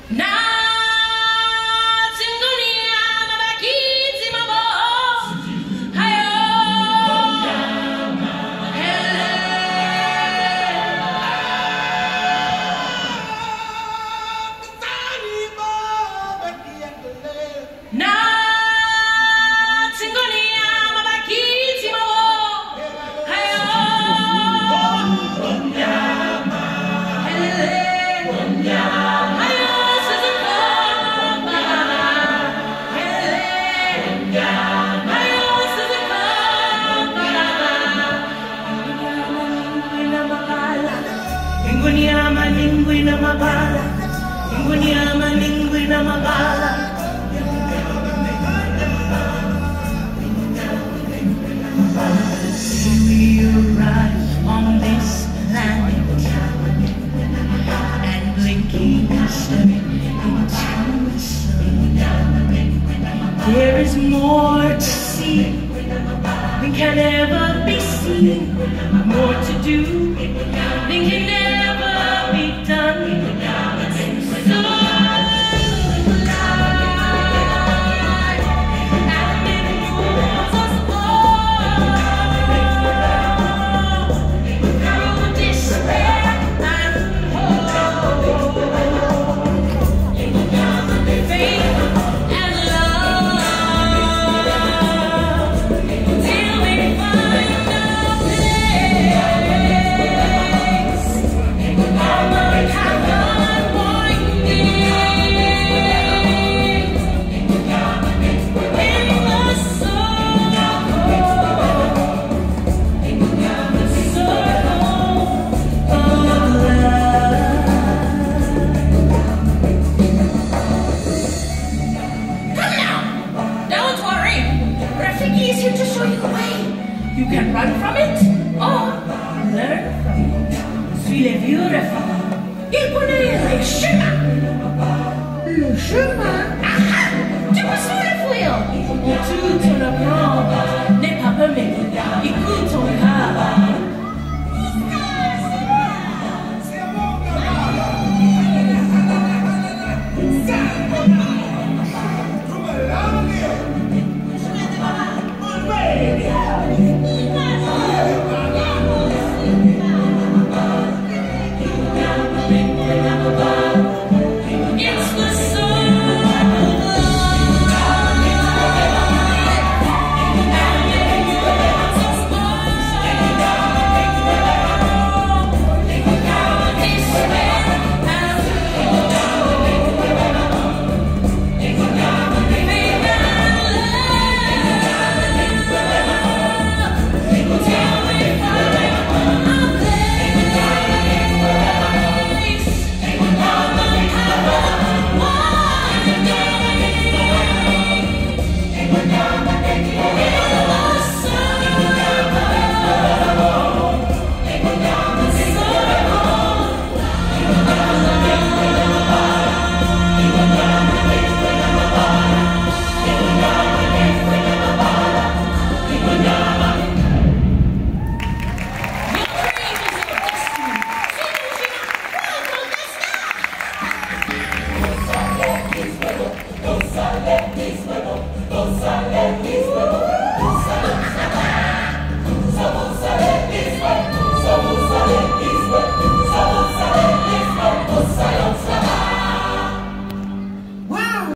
Ningwi na mabala, ningwi na mabala. We arrive on this planet and blinking history into the sun. There is more to see than can ever be seen, more to do than can ever be done. You can run from it or learn from it. Suivez le chemin. Il connaît le chemin. Le chemin. Tu peux suivre le tout ton apprendre n'est pas permis. Écoute ton cœur. Don't silence this